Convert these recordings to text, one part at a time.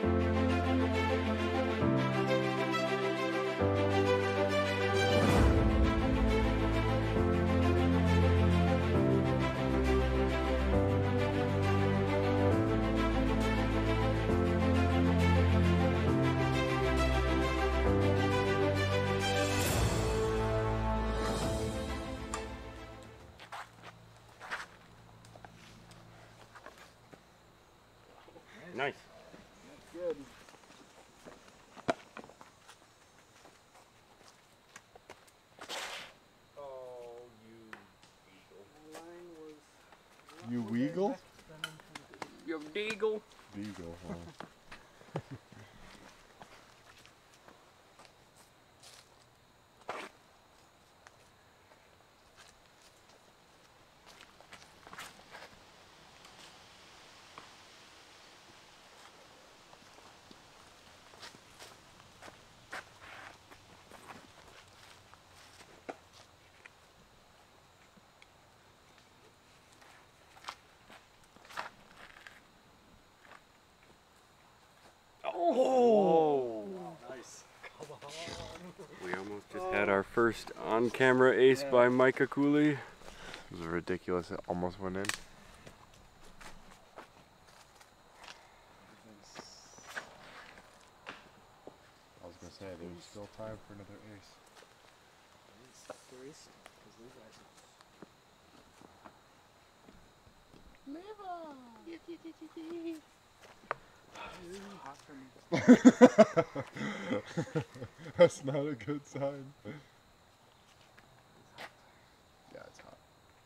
Nice. That's good. Oh, You You weagle? you deagle. Beagle, huh? Oh! Nice. Come on. We almost just had our first on-camera ace by Micah Cooley. It was ridiculous. It almost went in. I was gonna say there's still time for another ace. That's not a good sign. Yeah, it's hot.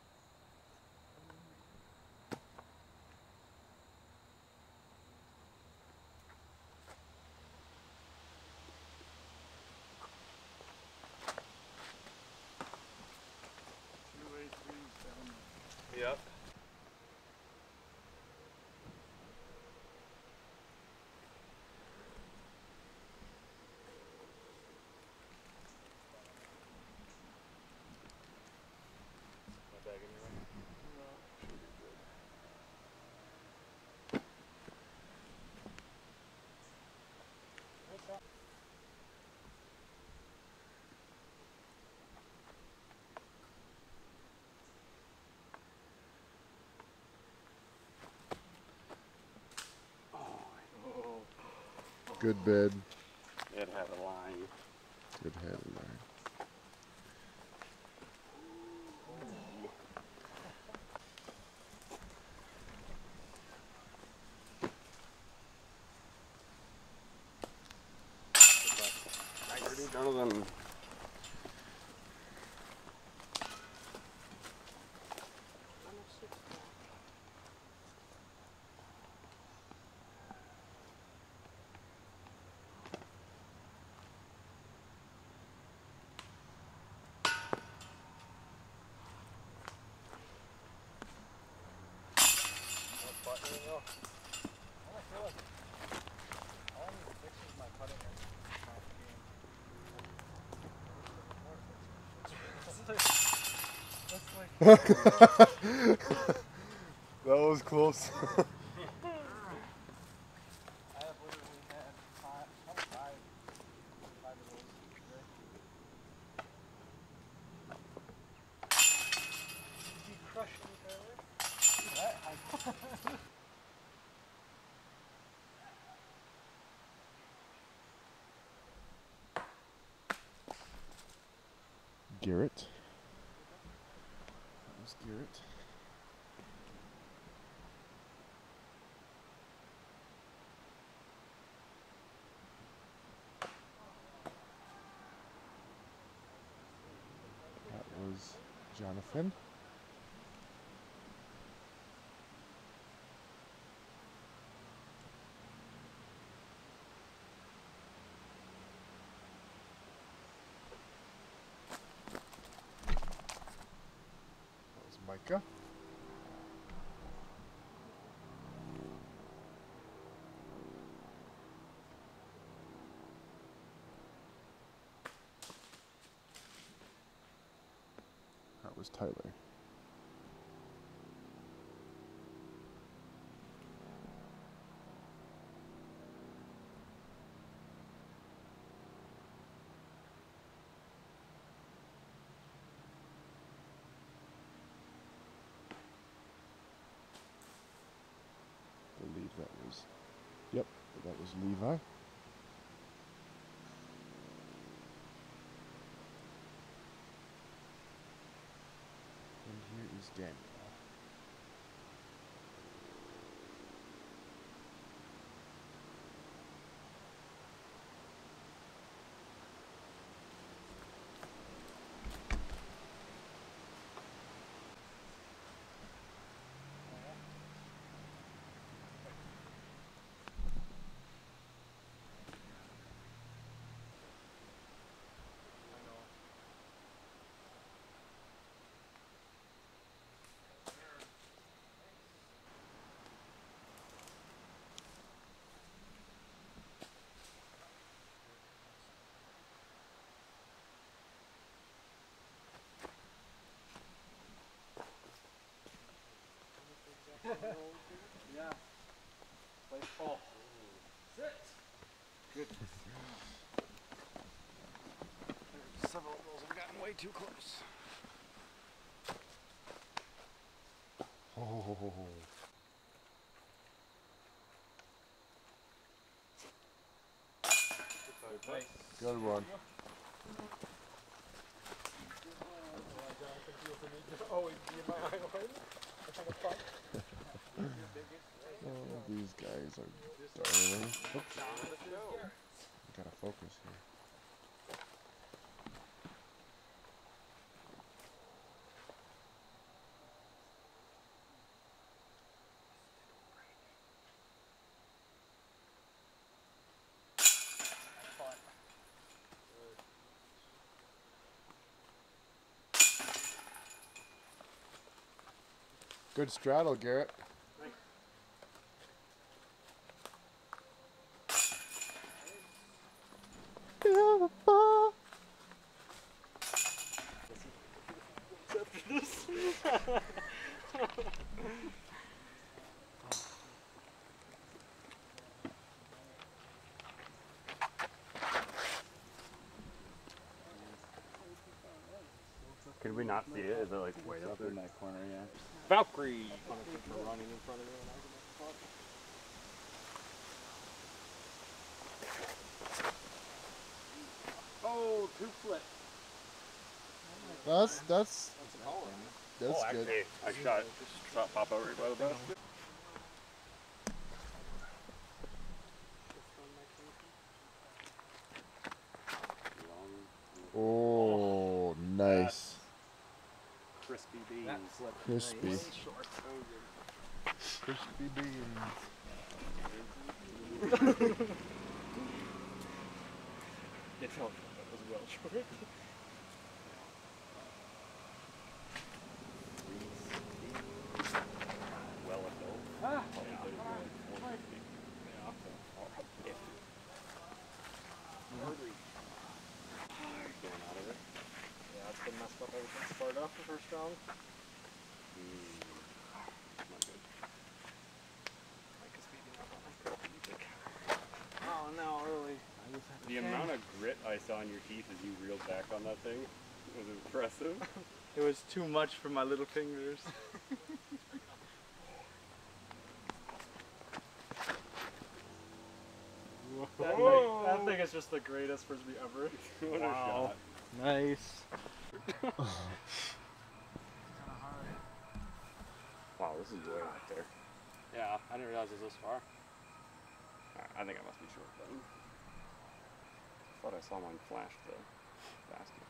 Yep. Good bid. It had a line. Good head in there. None of them. That was close. Garrett. That was Garrett. That was Jonathan. That was Micah. That was Tyler. That was Levi. And here is Daniel. Yeah. Play ball. Sit. Good. Several of those have gotten way too close. Oh. Nice. Good one. Always be in my island. Oh, these guys are darling. Oops. Gotta focus here. Good straddle, Garrett. Beautiful. Can we not see it? Is it like way up there? In that corner, yeah. Valkyrie! Running in front of you and I Oh, 2 flip. That's Oh, good. actually, I saw it pop over right by the basket. Oh, nice. Crispy beans. Crispy. Crispy beans. It felt that was well short. Well adult. Ah! Getting out of it. Yeah, it's been messed up ever since Sparta for first round. Not good. Mike is beating up on my music. Oh no, really. The amount of grit I saw in your teeth as you reeled back on that thing was impressive. It was too much for my little fingers. That thing is just the greatest frisbee ever. What a shot. Nice. Wow, this is way out there. Yeah, I didn't realize it was this far. I think I must be short then. Thought I saw mine flash the basket.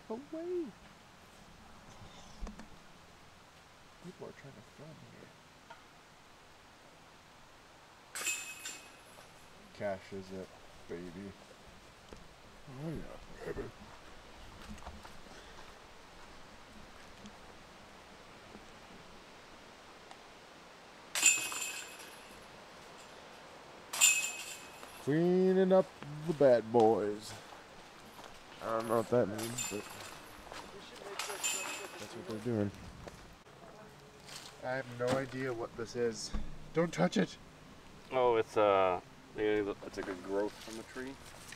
away. People are trying to film here. Cash is it, baby. Oh yeah, baby. Cleaning up the bad boys. I don't know what that means, but that's what they're doing. I have no idea what this is. Don't touch it. Oh, it's it's a good growth from the tree.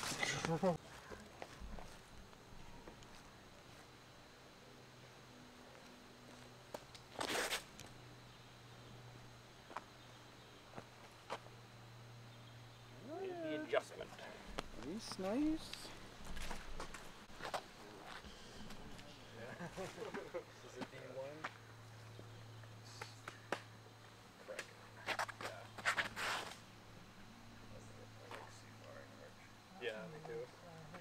The adjustment. Nice. This is a D1. Correct. Yeah. Yeah, me too.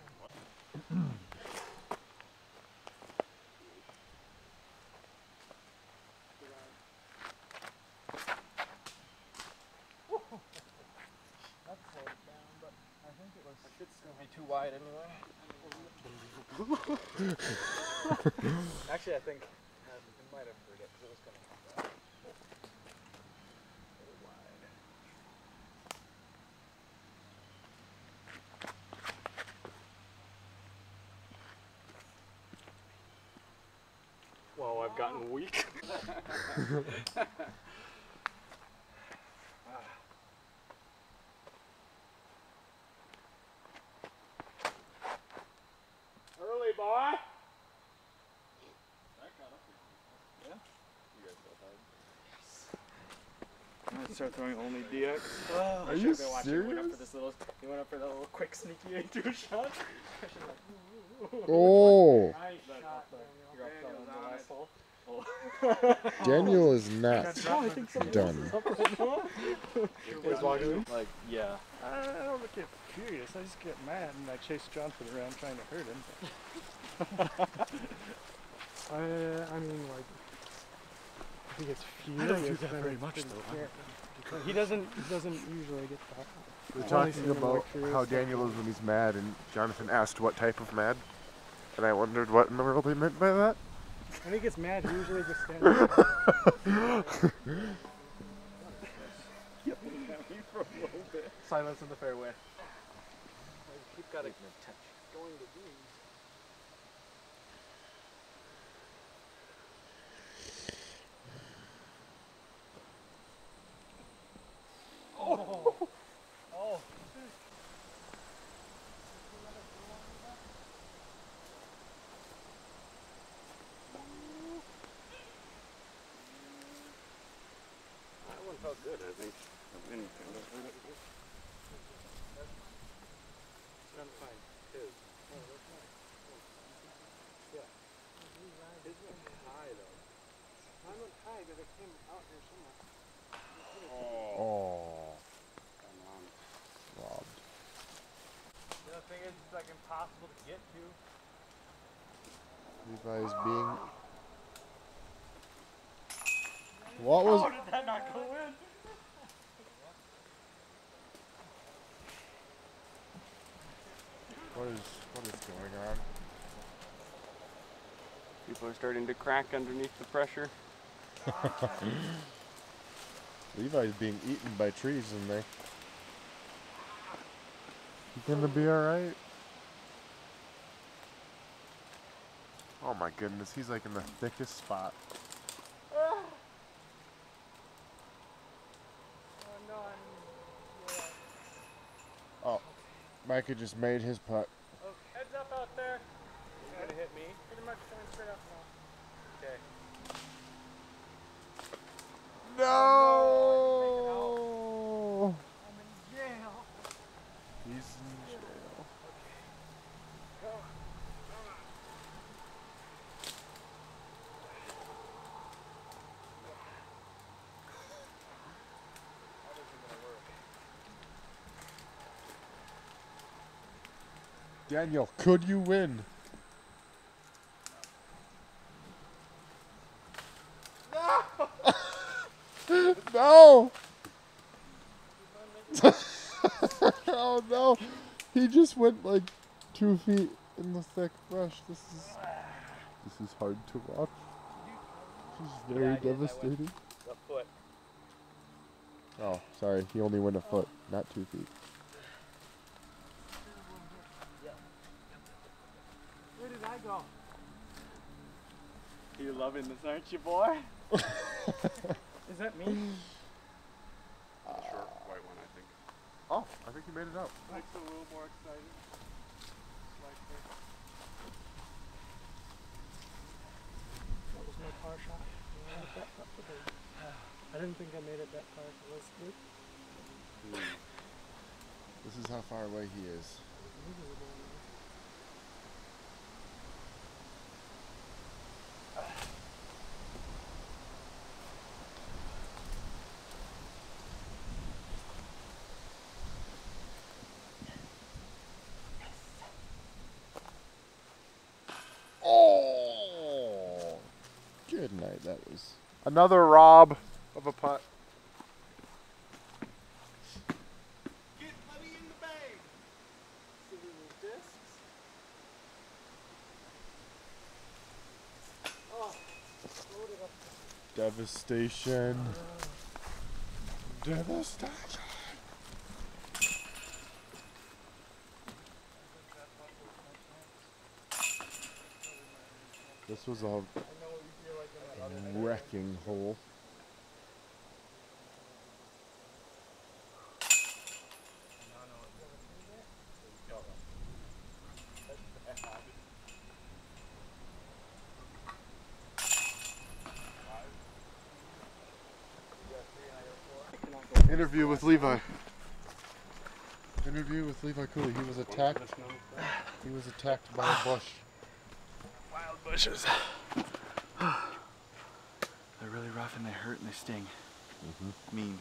That slowed it down, but I think it was. It should still be too wide anyway. Actually, I think it might have hurt it because it was coming up that. A little wide. Whoa, I've gotten weak. Early, boy. I'm gonna start throwing only DX. Are you He went up for serious? this little. He went up for that little quick sneaky A2 shot. Oh, Nice shot, Daniel. Daniel is not I think something done. Like, yeah. I don't get furious. I just get mad and I chase Jonathan around trying to hurt him. I mean, like, he gets furious. I don't do that very much, though. He doesn't usually get that. We're Only talking seen him, about like, furious how stuff. Daniel is when he's mad, and Jonathan asked what type of mad, and I wondered what in the world he meant by that. When he gets mad, he usually just stands there. Silence in the fairway. Keep got it going to do. That one felt good, I think. Of anything. Done fine. His. Oh, that's nice. Yeah. His went high though. Mine went high, but it came out here somewhere. Oh, Come on. robbed. The other thing is, it's like impossible to get to. Levi's being. What was? How did that not go in? What is going on? People are starting to crack underneath the pressure. Levi's being eaten by trees in there. You gonna be alright? Oh my goodness, he's like in the thickest spot. Oh, Micah just made his putt. Oh, heads up out there. He's gonna hit me. Pretty much coming straight up now. Okay. No! I'm in jail. He's in jail. Go. That isn't gonna work. Daniel, could you win? no! Oh no! He just went like 2 feet in the thick brush. This is hard to watch. This is very devastating. A foot. Oh, sorry. He only went a foot, not 2 feet. Where did I go? You're loving this, aren't you, boy? Is that me? Short white one, I think. Oh, I think he made it out. Mike's a little more excited. That was my car shot. I didn't think I made it that far. Let's look. This is how far away he is. Oh! Good night. That was another rob of a putt. Get money in the bag. See the little discs. Oh, load it up. Devastation. Devastation. This was a wrecking hole. Interview with Levi. Interview with Levi Cooley. He was attacked. He was attacked by a bush. Wild bushes. They're really rough and they hurt and they sting. Mean.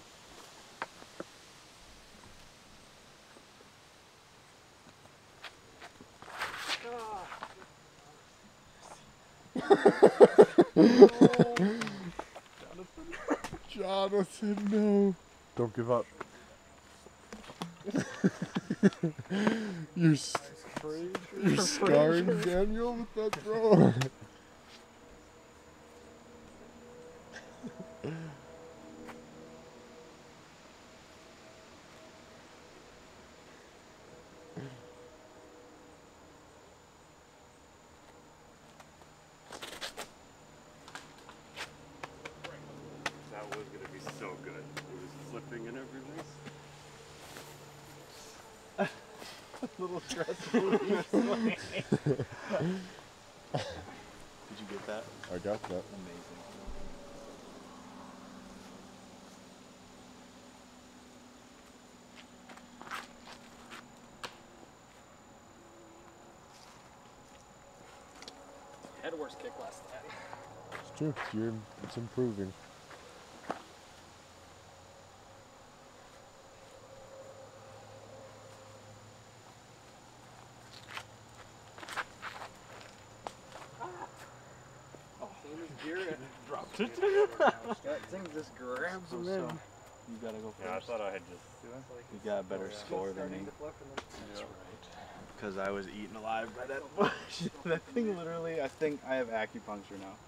Jonathan, no. Don't give up. You're scarring Daniel with that throw. That was going to be so good. It was flipping and everything. Little stress relief. Did you get that? I got that. Amazing. I had a worse kick last time. It's true. It's improving. Dropped it. That thing just grabs him in. You gotta go Yeah, I first. thought I had just. You got a better score than me. Yeah. Because I was eaten alive by that bush. That thing literally, I think I have acupuncture now.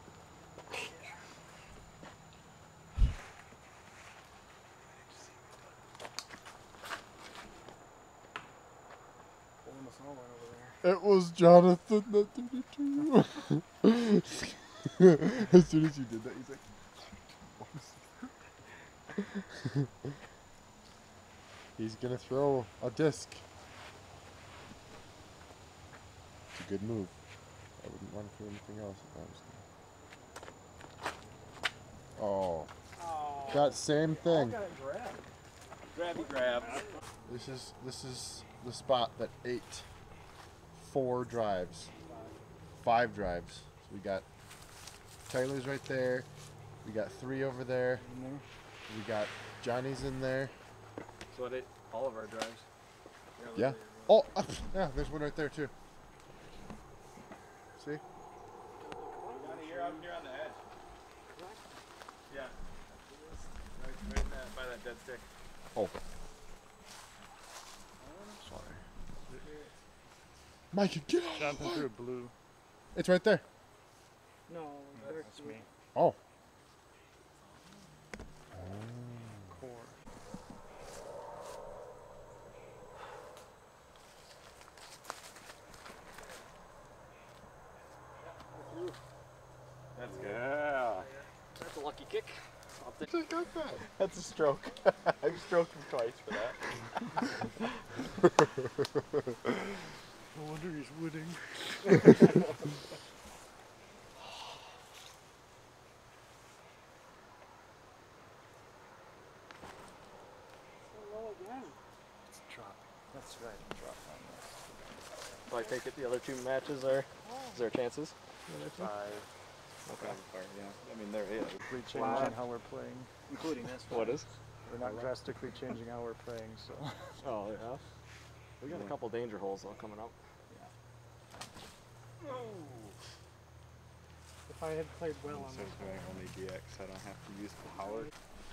Pulling us all over there. It was Jonathan that did it to you. As soon as you did that, he's like, he's gonna throw a disc. It's a good move. I wouldn't want to do anything else if I was there. Oh, that same thing. Grabby grab. This is the spot that ate 4 drives, 5 drives. So we got Tyler's right there. We got 3 over there. We got Johnny's in there. So it ate all of our drives. Yeah. Oh, yeah. There's one right there too. See? You're out here on the edge. Yeah. by that dead stick. Oh. Sorry. Mikey, get out of Jumping the through way. a blue. It's right there. No, That's me. Oh. Core. That's good. Yeah. that's a lucky kick. I'll take I got that. That's a stroke. I've stroked him twice for that. No wonder he's wooding. It's dropping. That's right, drop on this. So I take it the other two matches are, is there chances? Five. Okay. Yeah. I mean, there is. We're changing how we're playing. Including this What is? We're not drastically changing how we're playing, so. Oh, yeah. We got a couple danger holes though coming up. If I had played well on So this it's going only DX, I don't have to use power.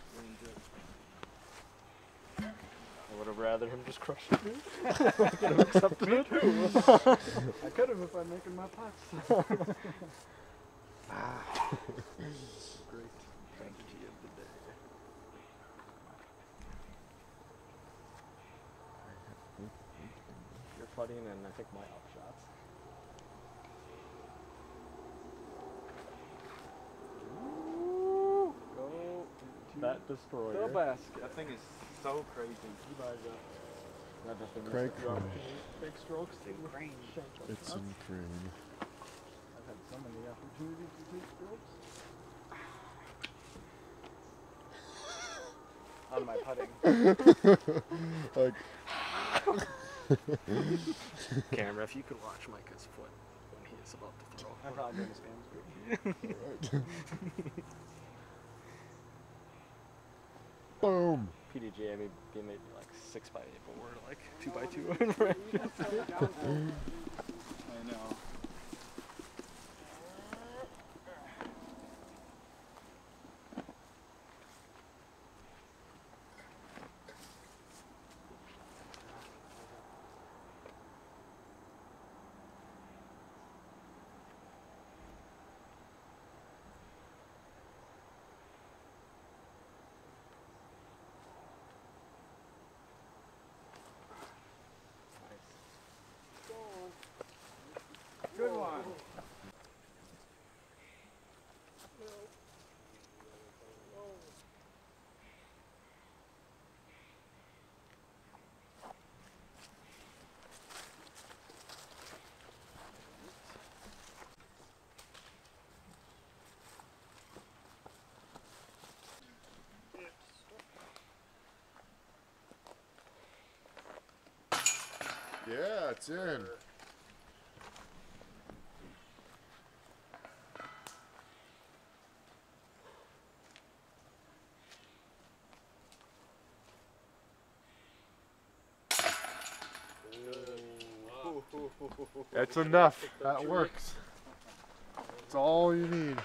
I would have rather him just crush it. I could have accepted it. I could have if I'm making my putts. Great strategy of the day. You're putting and I think my up shots. Go that destroyer. The basket. That thing is so crazy. Not just a Craig miss, you opportunity. Big strokes. Crane. It's in crane. I've had so many opportunities to take strokes. On my putting. Like, Camera, if you could watch Micah's foot when he is about to throw. I'm probably going to stand alright. Boom. PDGA made me like 6x8, but we're like 2x2. I know. Good one. Yeah, it's in. That's enough. That works. That's all you need.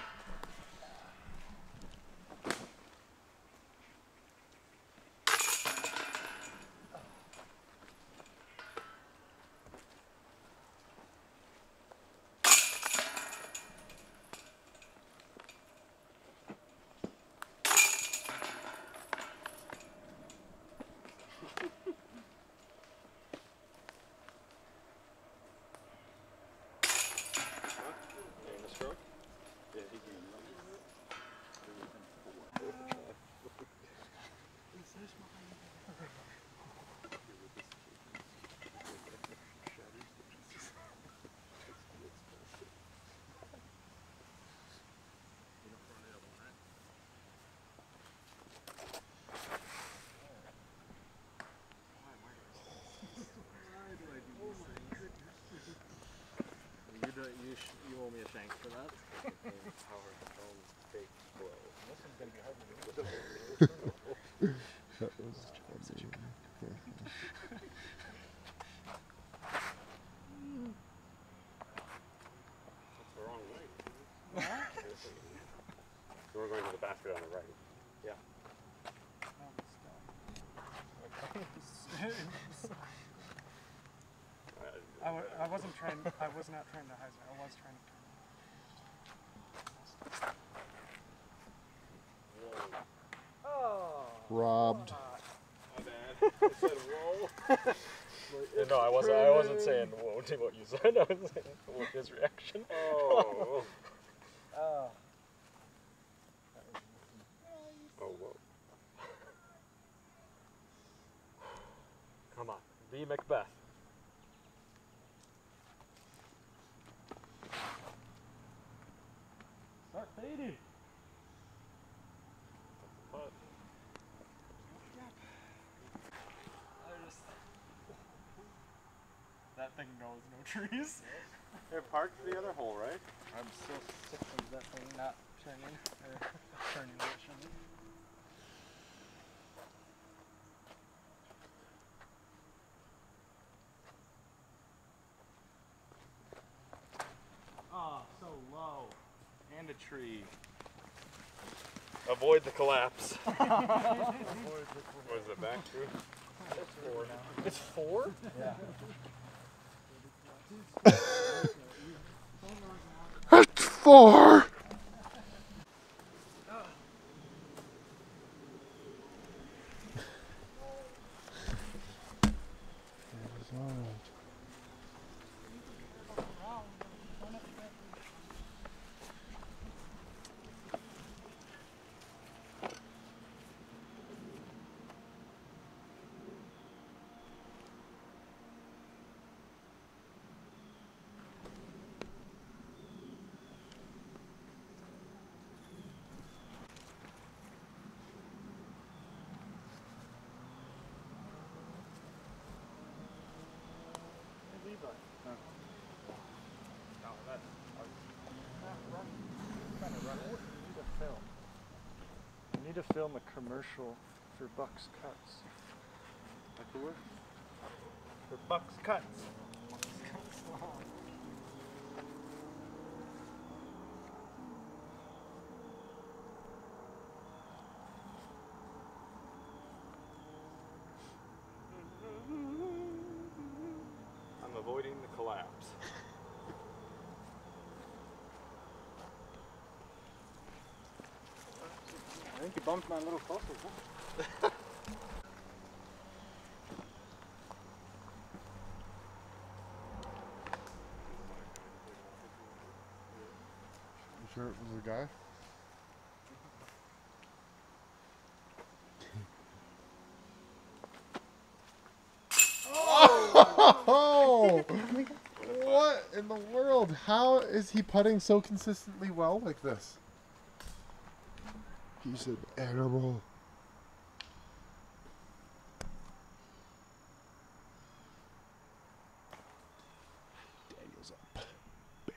You owe me a shank for that. That was such a That's the wrong way. So we're going to the basket on the right. Yeah. I wasn't trying. I was not trying to hyzer. I was trying to. Oh. Robbed. My bad. I said whoa. No, I wasn't saying whoa to what you said. I was saying what his reaction. Oh. Oh. Oh, whoa. Come on, be Macbeth. Start fading. That thing knows no trees. Hey, park the other hole, right? I'm so sick of that thing not turning, or turning what it shouldn't. Oh, so low. And a tree. Avoid the collapse. What is it, back to? It's 4? Yeah. It's 4! I need to film a commercial for Buck's Cuts. Like who? For Buck's Cuts. I'm avoiding the collapse. I think you bumped my little focus, huh? You sure it was a guy? Oh! What in the world? How is he putting so consistently well like this? He's an animal. Daniel's up, baby.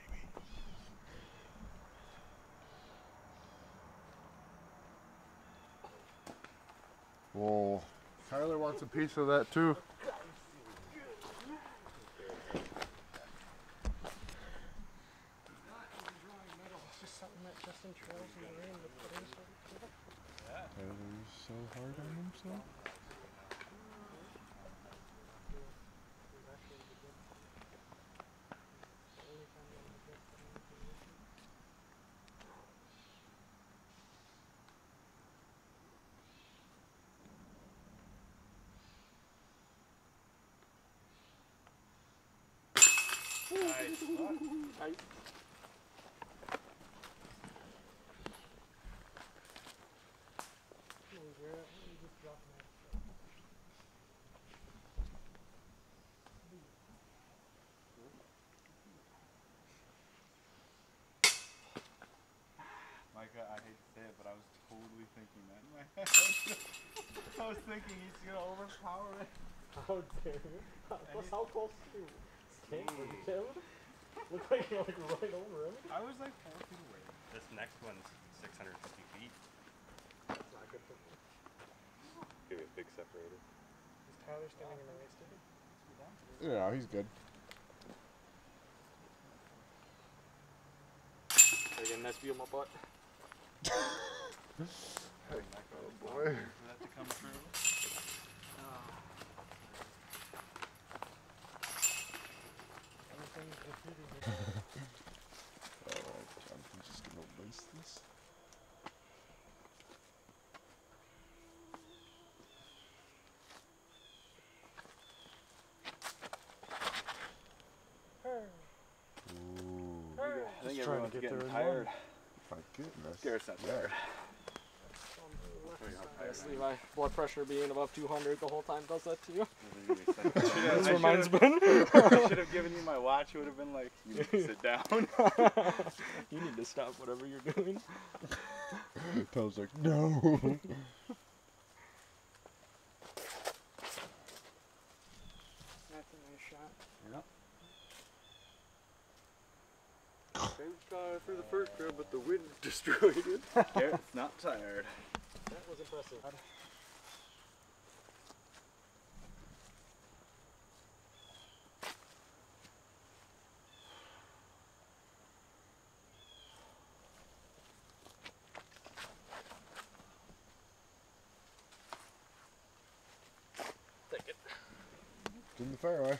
Whoa. Tyler wants a piece of that too. Tyler's so hard on himself. Nice. Micah, I hate to say it, but I was totally thinking that in my head. I was thinking he's gonna overpower it. How dare you? Plus, how close to you? Stanford, dude. Looks like you're like right over him. I was like 4 feet away. This next one's 650 feet. That's not good for me. Give me a big separator. Is Tyler standing in the race ticket? Yeah, he's good. Again, nice view of my butt. Oh boy. For that to come true. Alright, Jonathan's just gonna lace this. Ooh, I think Just trying to everyone's get getting there in tired. my goodness. Garrett's not tired. Honestly, my blood pressure being above 200 the whole time does that to you. That's where mine's been. I should have given you my watch. It would have been like, you need to sit down. You need to stop whatever you're doing. Tom's like, no. That's a nice shot. Yep. Same car through the first round, but the wind destroyed it. Garrett's not tired. That was impressive. Take it. It's in the fairway.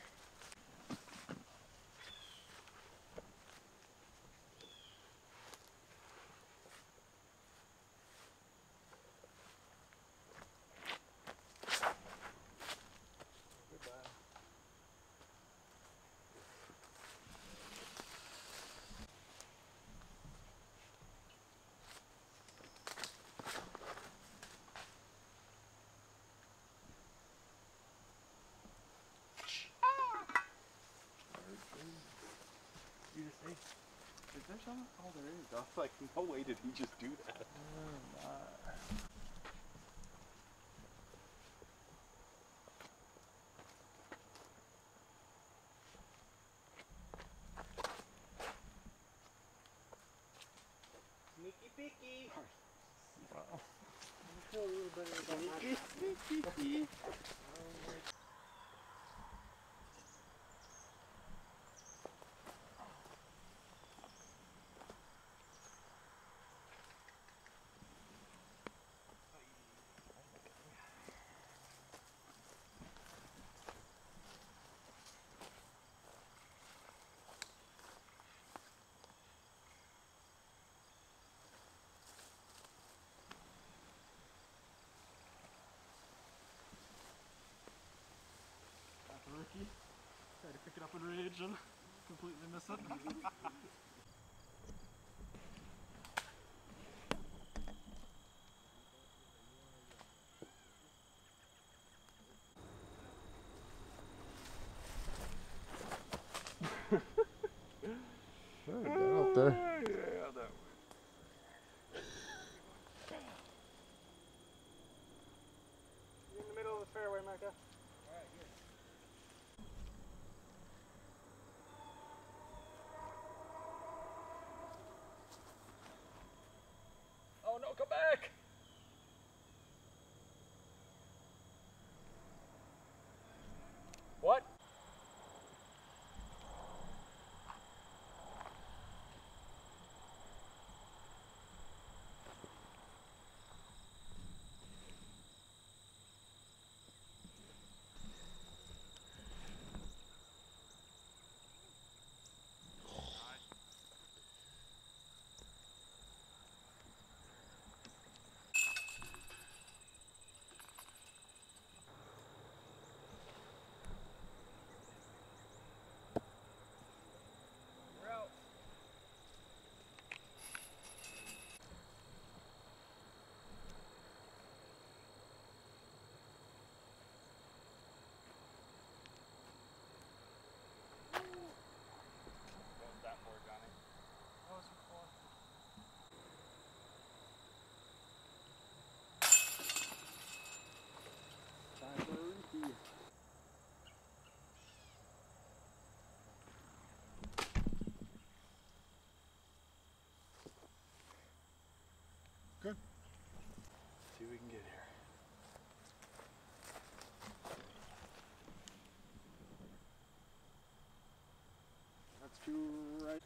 Is there something? Oh, there is. I was like, no way did he just do that. Sneaky peeky. Wow. Rookie. Try to pick it up in rage and completely miss it. Right, down out there. Yeah, that You're in the middle of the fairway, Micah. Oh no, come back! What? We're out. What was that for, Johnny? That was for Time for a repeat. Good. See what we can get here. That's too right.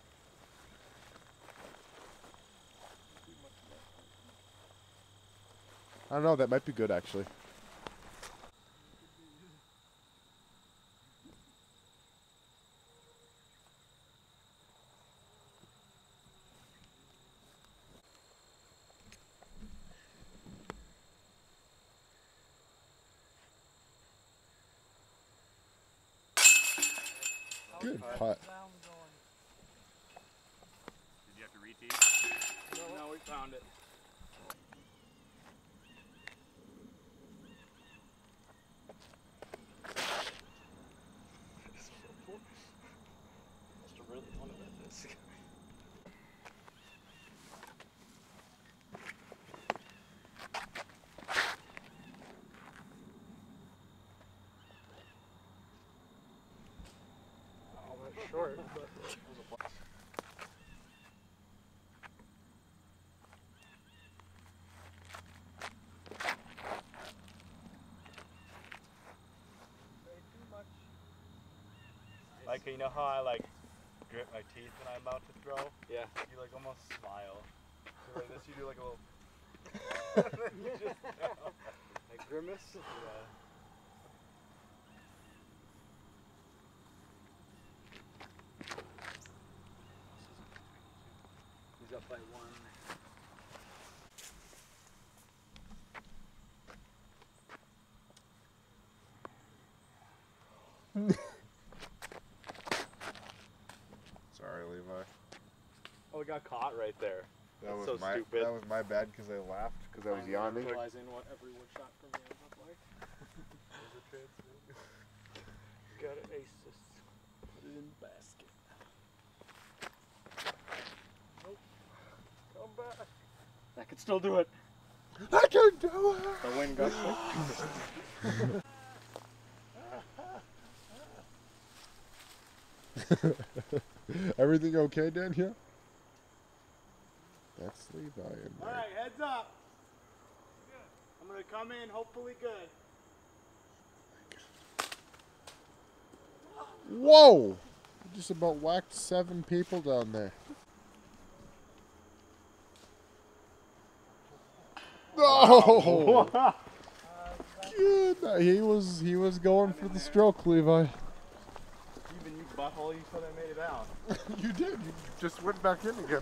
I don't know, that might be good actually. Good putt. Did you have to re-tee? No, we found it. Must have really wanted this. Oh, that's short, but Like, you know how I like grit my teeth when I'm about to throw? yeah. You like almost smile. So like this, you do like a little. And then you just throw. Like grimace? Yeah. He's up by one. Sorry, Levi. Oh, we got caught right there. That was so my stupid. that was my bad because I laughed because I was yawning. Realizing what every wood shot from me ends up like. Gotta ace this. Put it in the basket. Nope. Come back. I can still do it. I can do it. The wind got Everything okay, Daniel? That's Levi in there. Alright, heads up. I'm gonna come in hopefully good. Whoa! You just about whacked 7 people down there. No! Good. He was going for the stroke, Levi. Even you butthole, you said I made it out. You did. You just went back in again.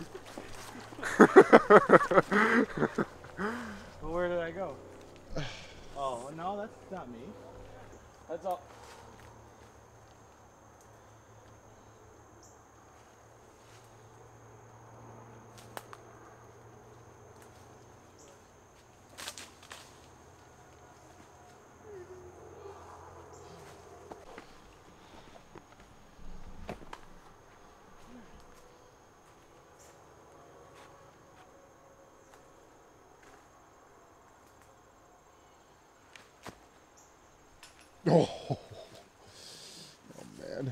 Well, where did I go? Oh, no, that's not me. Heads up. Oh, man.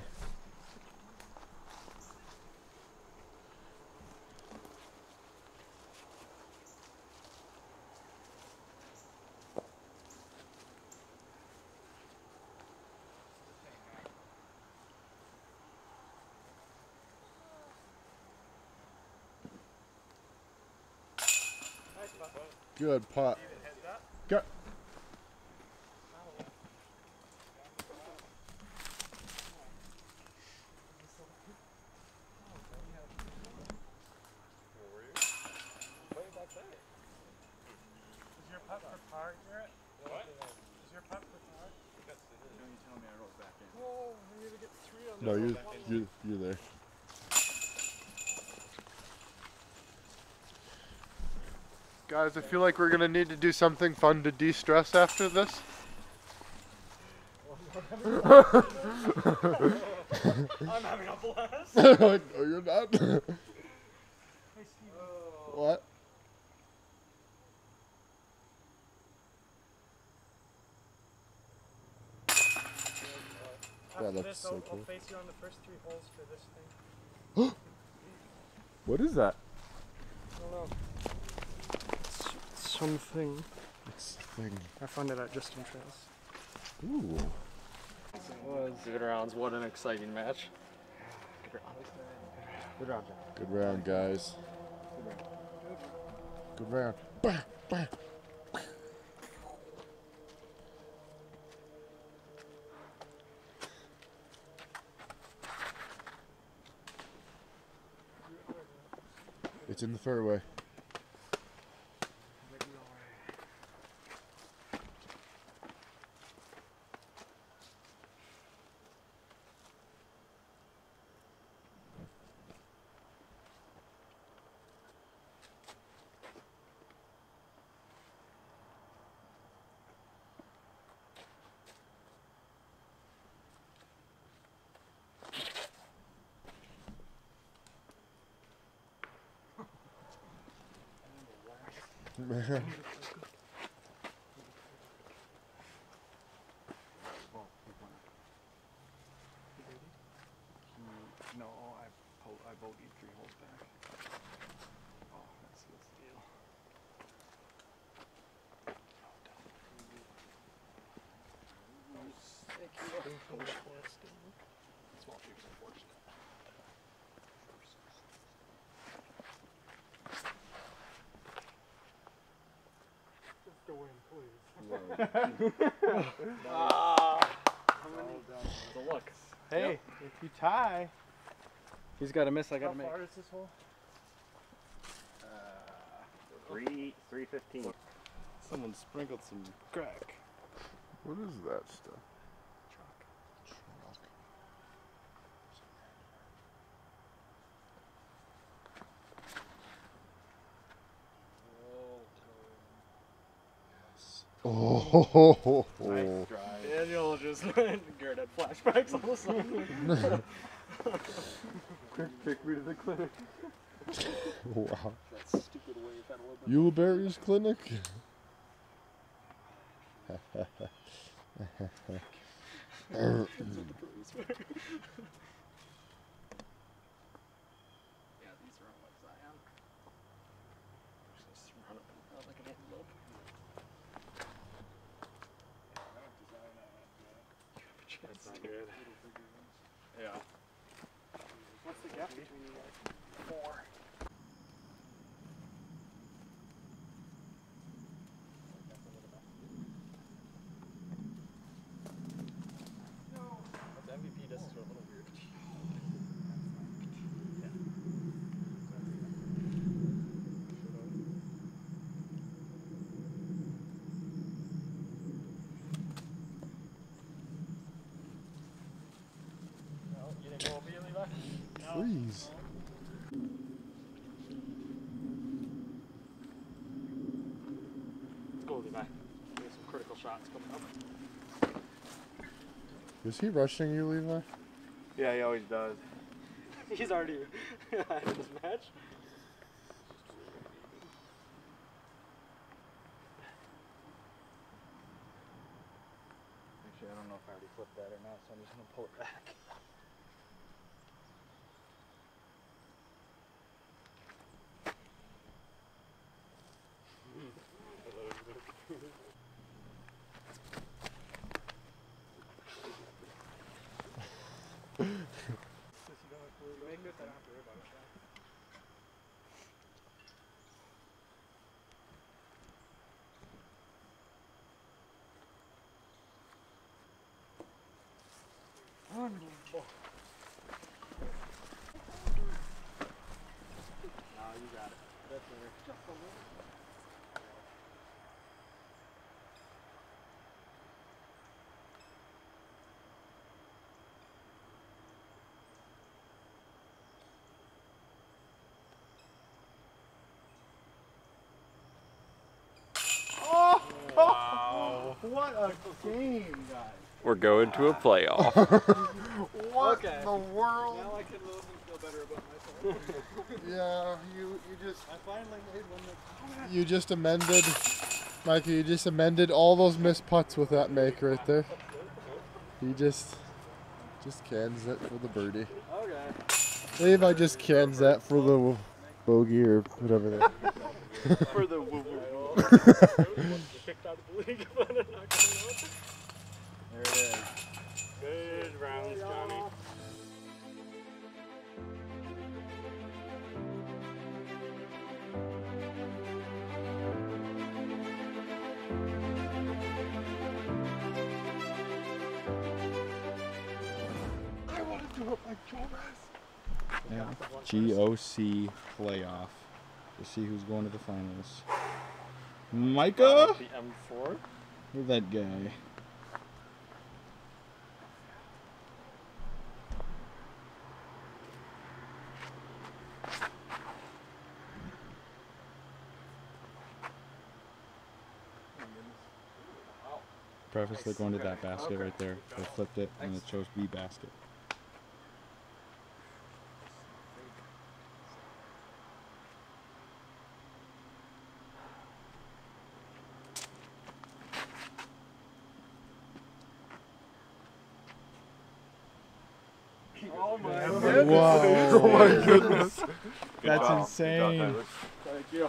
Good putt. Go. Is your putt for par, Garrett? What? Is your putt for par? Don't you tell me I rolled back in. Oh, we need to get 3 on No, this. you're there. Guys, I feel like we're gonna need to do something fun to de-stress after this. I'm having a blast. No, you're not. Hey, Steve. What? After looks this, so I'll cool. face you on the first 3 holes for this thing. What is that? I don't know. It's something. It's thing. I found it at Justin Trails. Ooh. Good rounds. What an exciting match. Good round. Good round, guys. Good round. Bah, bah. It's in the fairway. No, I bogeyed 3 holes back. Oh, that seals the deal. Small tubes, unfortunate. Just go in, please. So look. Hey, if you tie, He's got to miss, I got how to make. far is this hole? 315. Someone sprinkled some crack. What is that stuff? Oh, Nice drive. Daniel just Garrett had flashbacks all of a sudden. Quick, take me to the clinic. wow. That stupid wave had a little bit. Yuleberry's clinic. Yeah, these are on what Zion. Just run up and out like an antelope. That's not good. Yeah. What's the gap between you guys? 4. Those MVP discs are a little weird. No, you didn't go over here, Levi? Please. Let's go, Levi. We have some critical shots coming up. Is he rushing you, Levi? Yeah, he always does. He's already ahead in this match. Actually, I don't know if I already flipped that or not, so I'm just gonna pull it back. Make this, I don't have to worry about it. No, you got it. That's just a little. Wow. What a game, guys. We're going to a playoff. What Okay. in the world? Now I can feel better about myself. Yeah, you just I finally made one that. you just amended, Mikey. You just amended all those missed putts with that make right there. He just cans it for the birdie. Okay. Levi just cans that for the bogey or whatever that. For the woo woo. Kicked out of the league, but I'm not going out. There it is. Good rounds, Johnny. I want to do it like Jonas. Yeah. GOC playoff to see who's going to the finals. Micah? The M4. Look at that guy. Preface, they're going to that basket right there. They flipped it and it shows B basket. Oh my Whoa. Oh my goodness. That's insane. Thank you.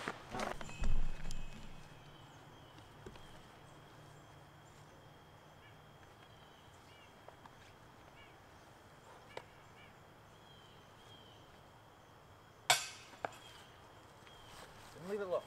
Leave it low.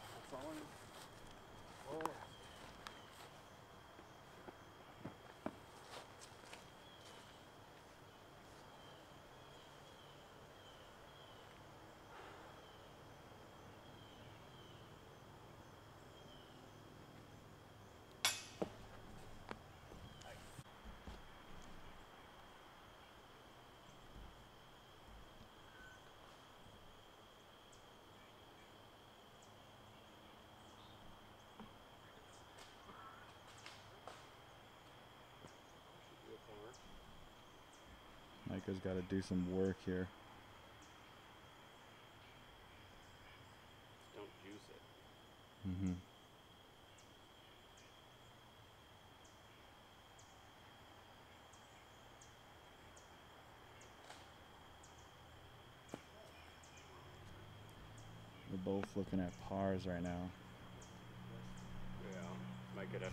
Micah's got to do some work here. Don't juice it. Mm-hmm. We're both looking at pars right now. Yeah, might get a.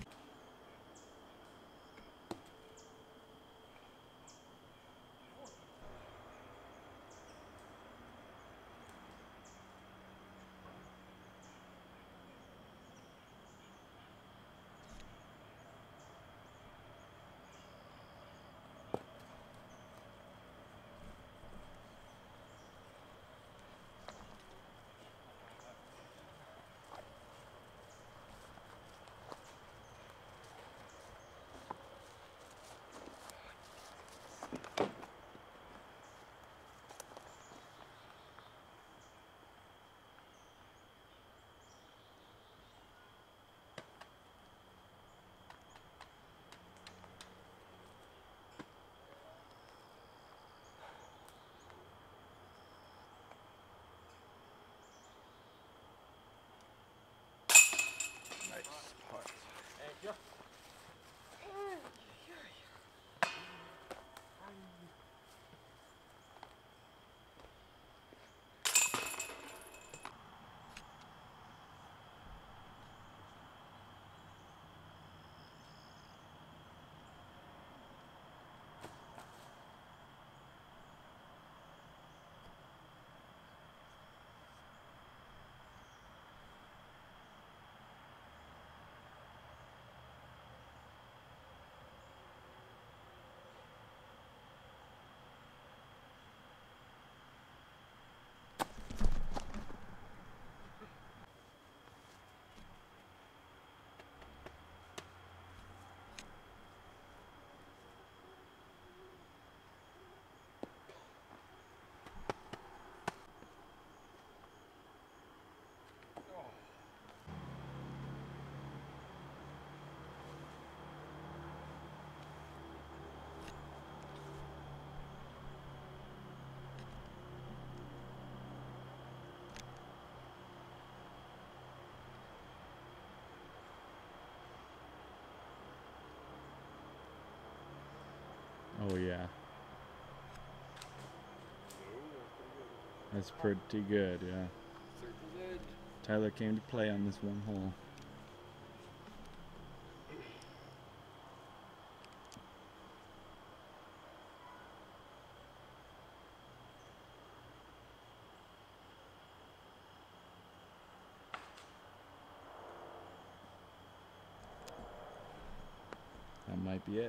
Thank you. Oh yeah. That's pretty good, yeah. Tyler came to play on this one hole. That might be it.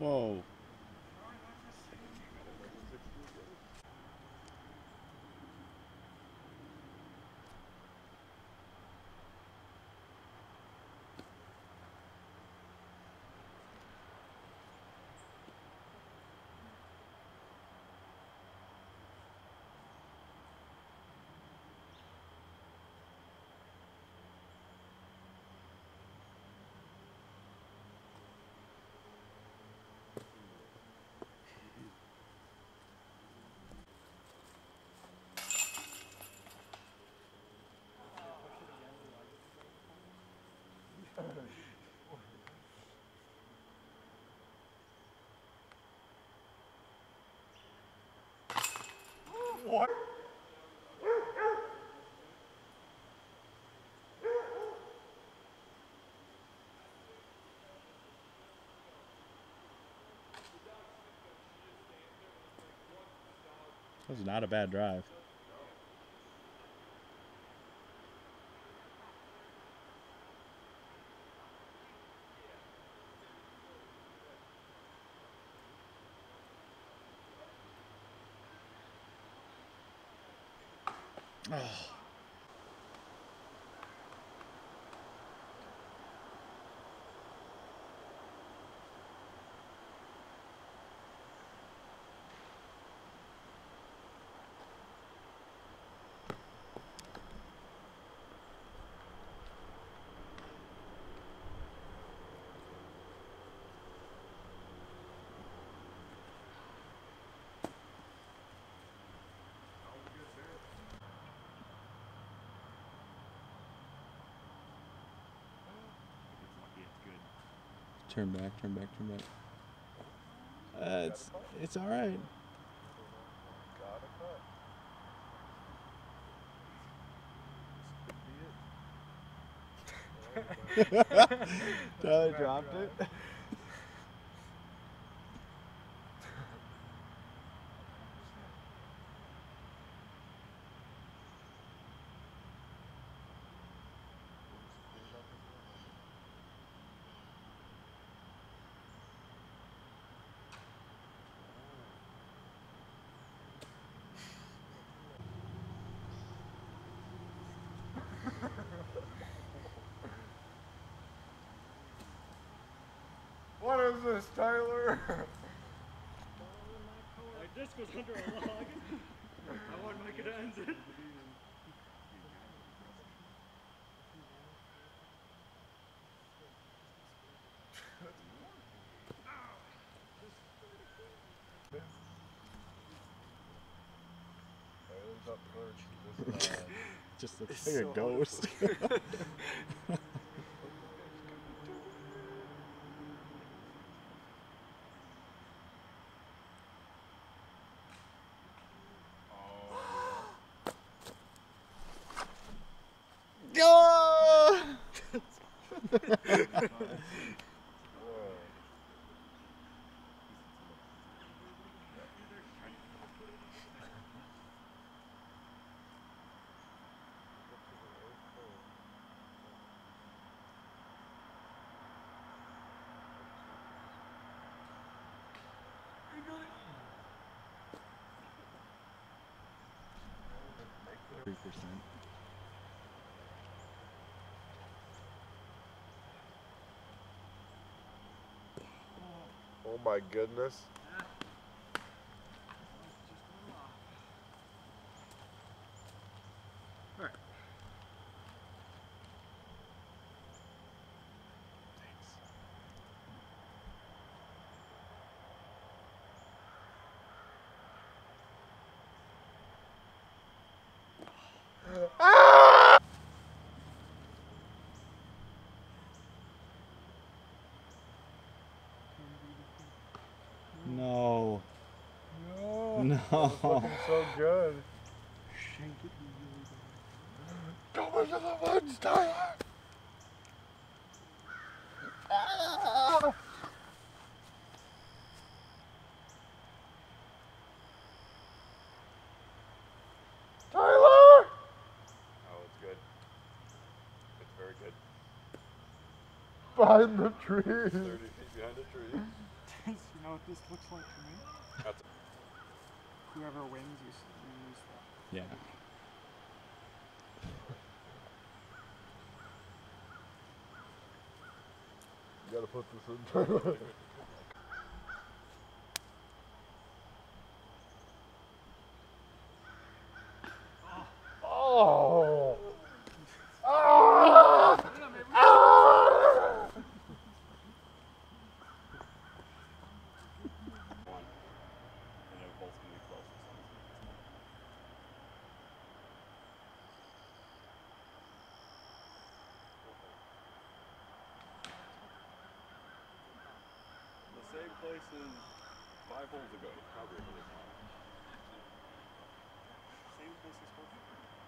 Whoa. That was not a bad drive. Oh. Turn back, turn back, turn back. It's all right. Tyler dropped it. What is this, Tyler? My disc was under a log. I wouldn't make it ends it. Tyler's up first. Just looks like a ghost. Oh my goodness. No. No. No. Looking so good. Go into the woods, Tyler. Ah! Tyler! Oh, it's good. It's very good. Behind the tree. 30 feet behind the tree. Guys, you know what this looks like to me? Whoever wins, you use that. Yeah. You gotta put this in. Oh! Ah! Ah! One. And they're both gonna be close. The same place as 5 holes ago. Probably really far. Same place as 4.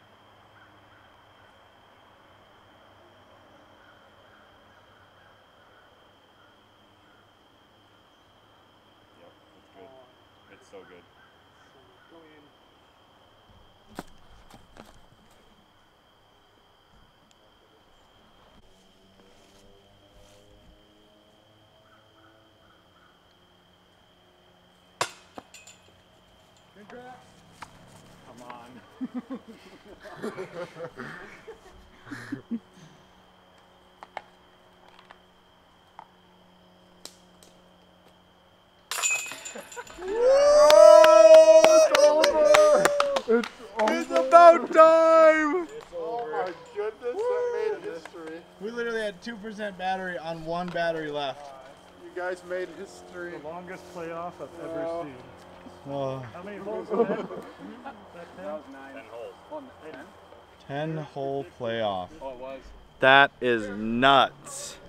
Yep, it's good. It's so good. Come on. It's about time! Oh my goodness, that made history. We literally had 2% battery on one battery left. You guys made history. The longest playoff I've ever seen. Oh, How many holes was that? That was 9. 10 holes. Oh, 10? 10 hole playoff. Oh, it was. That is nuts.